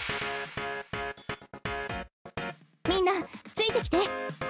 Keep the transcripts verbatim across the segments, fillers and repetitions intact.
みんなついてきて。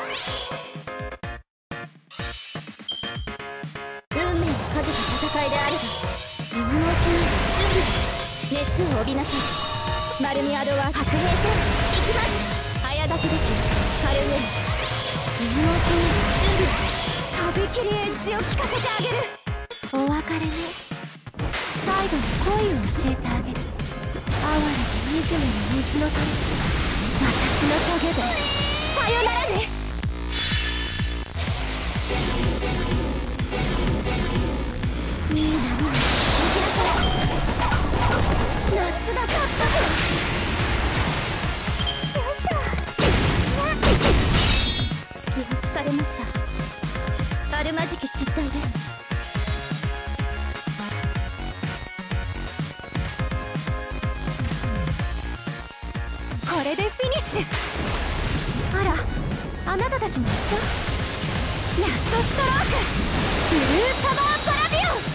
運命をかけた戦いであれば今のうちに準備熱を帯びなさい。マルミアドは白兵戦行きます。早炊きですカルメン。今のうちに準備とびきりエッジを聞かせてあげる。お別れね。最後に恋を教えてあげる。哀れな惨めの水の鳥、私の棘でさよならね。いい波に行きなさい。夏だかったよいしょ。隙を突かれました。あるまじき失態です。これでフィニッシュ。あら、あなたたちも一緒。ラストストロークブルーサマーパラビオン。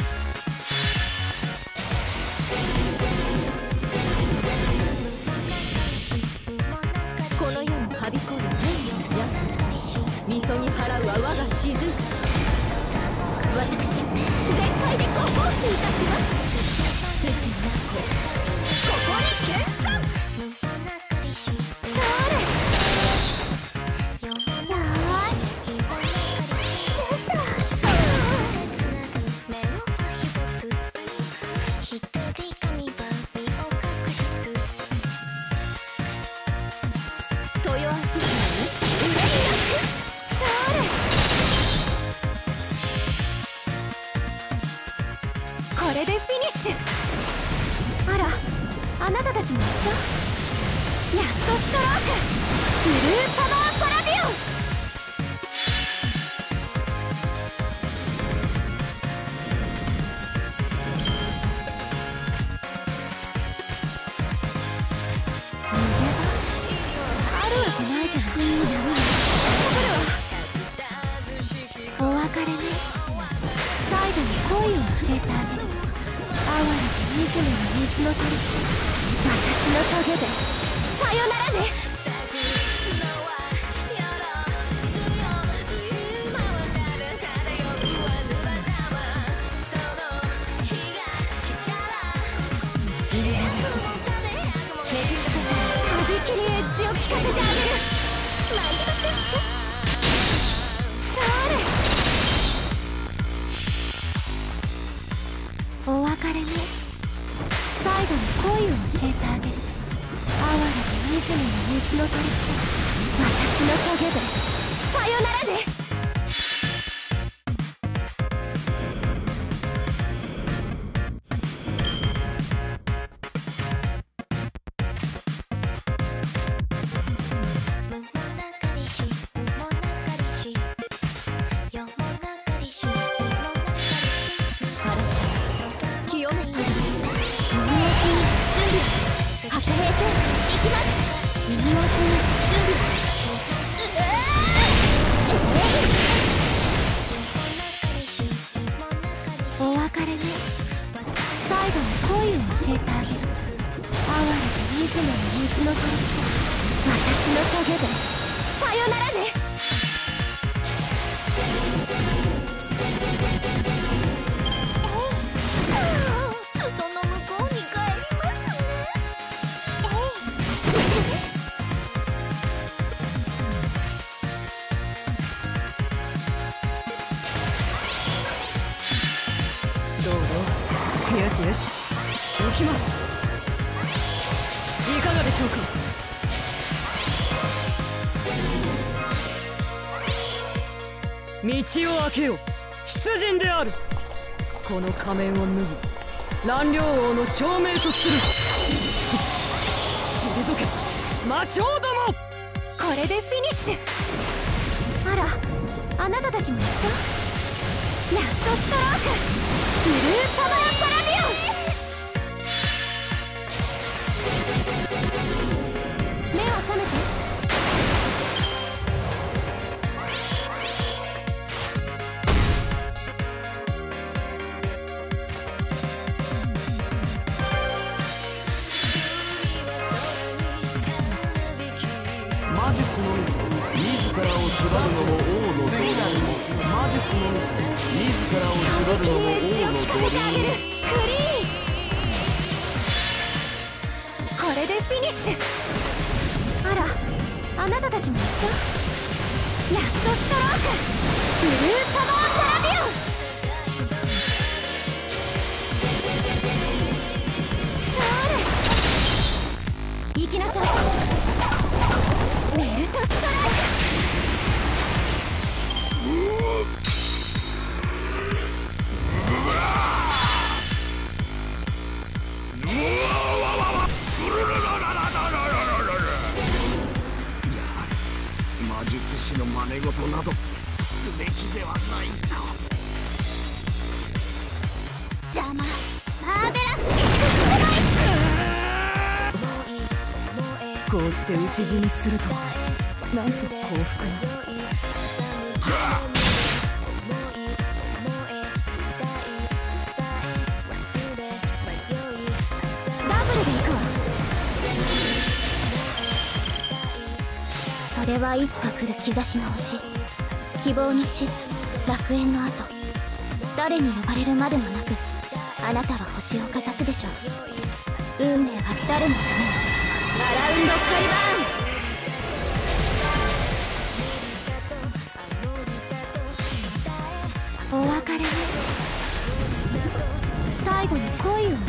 この世にはびこる天の邪みそに払うは我が雫。私全開でご奉仕いたします。すぐにここに決算。これでフィニッシュ。あら、あなたたちも一緒。ラストストロークブルーサマーパラビオン。逃げ場あるわけないじゃない。いい波にお別れね。最後に恋を教えてあげる。哀れな惨めの水の鳥、私の棘でさよならね。とびきりエッジを聞かせてあげる。マイトショック。お別れね。最後に恋を教えてあげる。哀れな惨めの水の鳥、私の棘でさよならね。お別れね。最後に恋を教えてあげる。哀れな惨めの水の鳥、私の棘でさよならね。裾の向こうに帰りますね。 どうぞ。よしよし、行きます。いかがでしょうか。道を開けよ、出陣である。この仮面を脱ぎ蘭陵王の証明とする。退け魔性ども。 これでフィニッシュ。あら、あなたたちも一緒。ラストストロークブルーサマーパラビオン。目を覚めて。 魔術のみ自らを縛るのも王の道理。魔術のみ自らを縛るのも王の道理。 クリーン、これでフィニッシュ。あら、あなたたちも一緒。ラストストローク、ブルーサマートラビオン。それ、行きなさい。メルトストライク。 魔術師の真似事などすべきではないか。 邪魔。マーベラスエクスプロイツ。 こうして討ち死にするとはなんと幸福な。 ダブルで行くわ。それはいつか来る兆しの星、希望の地、楽園の後、誰に呼ばれるまでもなくあなたは星をかざすでしょう。運命は誰のために。アラウンドカリバーン。お別れね。最後に恋を教えてあげる。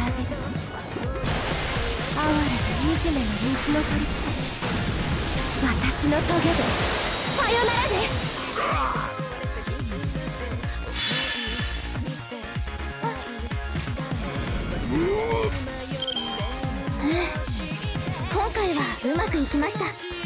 哀れな惨めな水の鳥って、私の棘でさよならね。今回はうまくいきました。